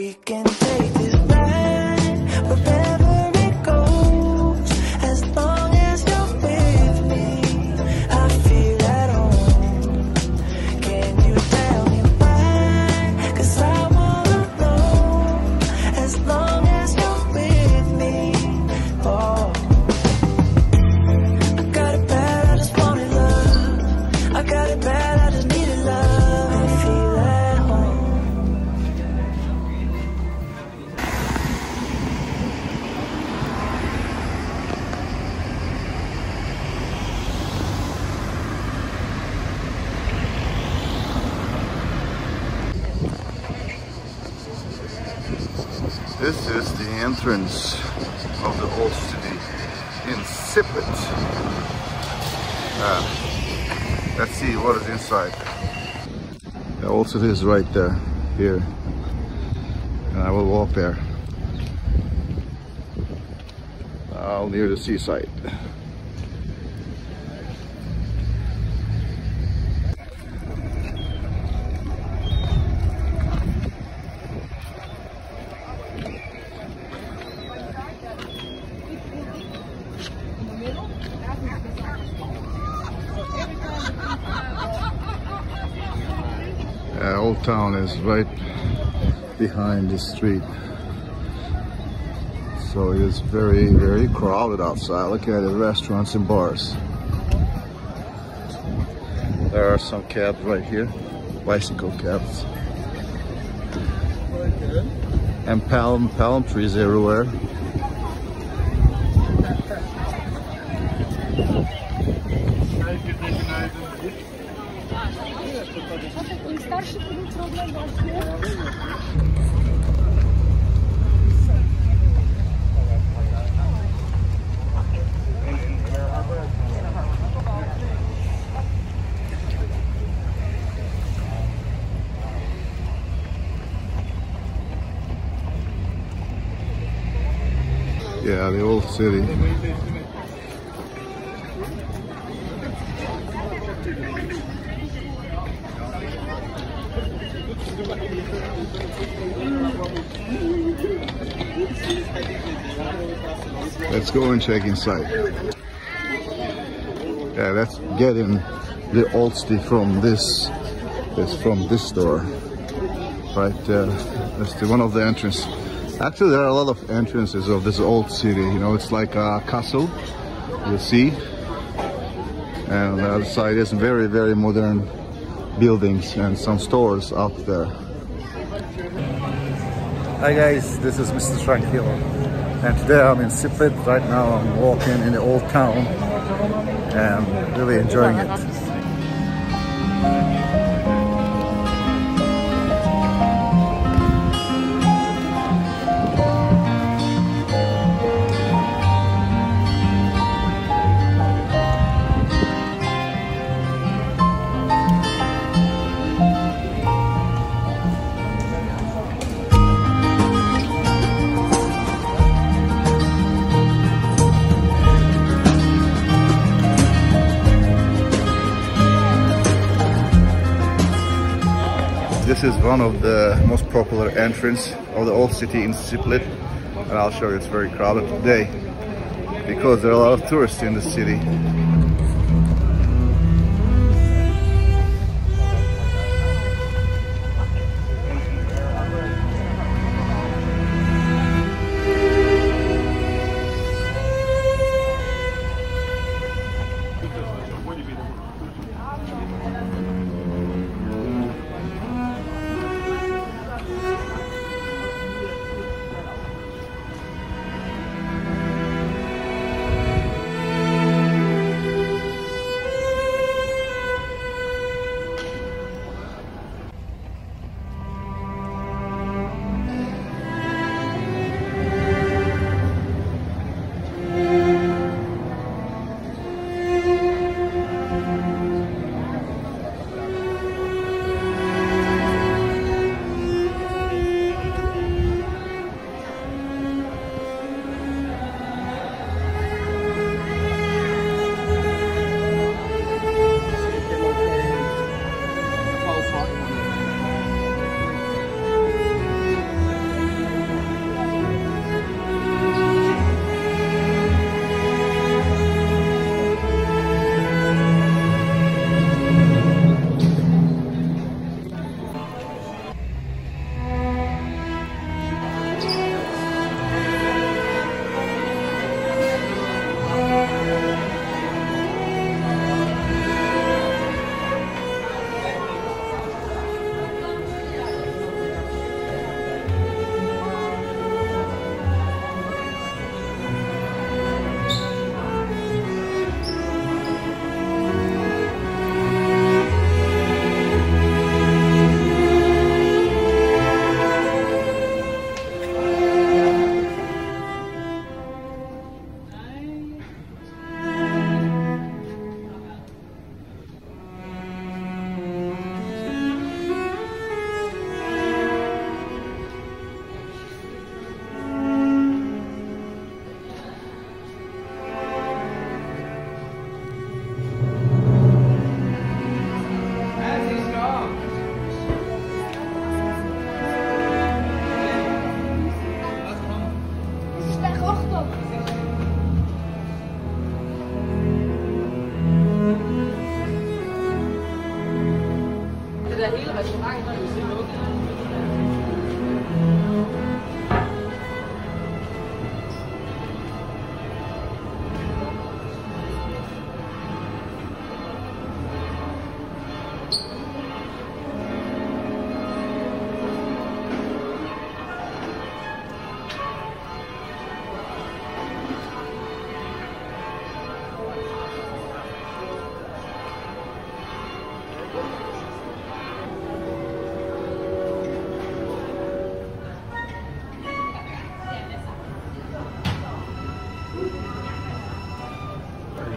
We can take this ride wherever it goes. As long as you're with me, I feel at home. Can you tell me why? 'Cause I wanna know. As long as you're with me, oh. I got it bad, I just wanted love. I got it bad, I just needed love. I feel at home. This is the entrance of the old city in Split. Let's see what is inside. The old city is right there, here, and I will walk there. Out near the seaside. Old town is right behind the street, so it is very, very crowded outside. Look at the restaurants and bars. There are some cabs right here, bicycle cabs, and palm trees everywhere. Yeah, the old city. Let's go and check inside. Yeah, let's get in the old city from this door. Right there. That's one of the entrances. Actually, there are a lot of entrances of this old city. You know, it's like a castle, you see. And on the other side is very, very modern buildings and some stores out there. Hi guys, this is Mr. Tranquilo. And today I'm in Split. Right now I'm walking in the old town and really enjoying it. This is one of the most popular entrances of the old city in Split, and I'll show you it's very crowded today because there are a lot of tourists in the city.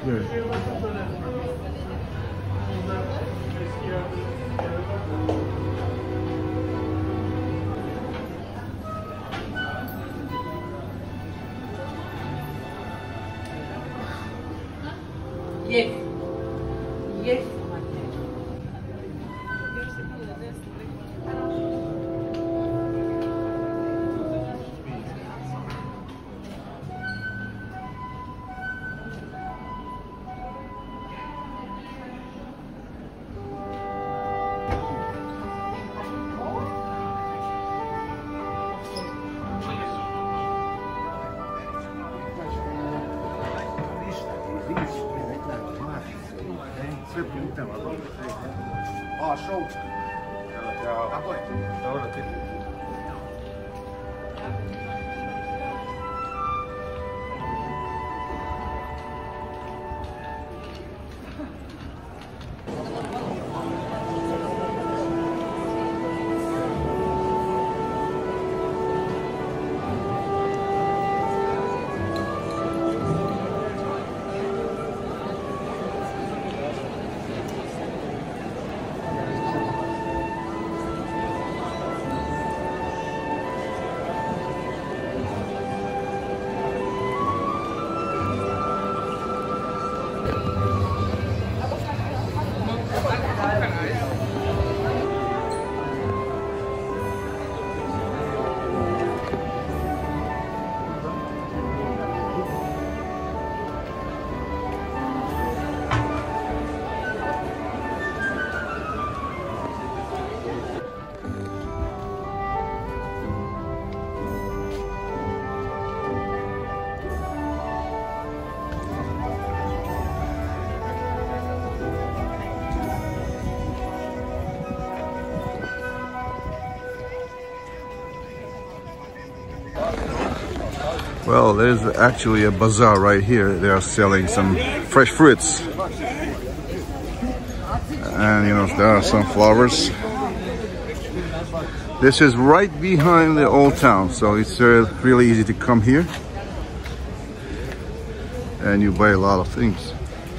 Yes. Yes. Well, there's actually a bazaar right here. They are selling some fresh fruits. And you know, there are some flowers. This is right behind the old town, so it's really easy to come here. And you buy a lot of things.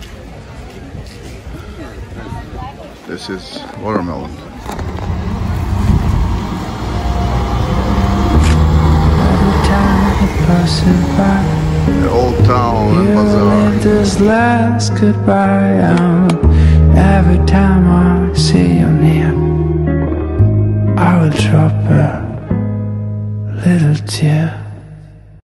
This is watermelon. The old town and bazaar. This last goodbye. Every time I see you near, I will drop a little tear.